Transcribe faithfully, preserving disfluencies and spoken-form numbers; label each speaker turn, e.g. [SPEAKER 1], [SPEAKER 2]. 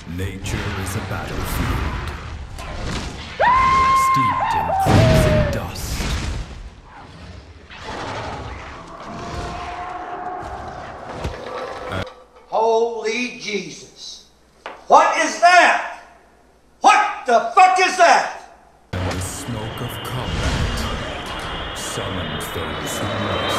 [SPEAKER 1] Nature is a battlefield, steeped in crimson dust.
[SPEAKER 2] Holy Jesus! What is that? What the fuck is that?
[SPEAKER 1] And the smoke of combat summoned those who lost.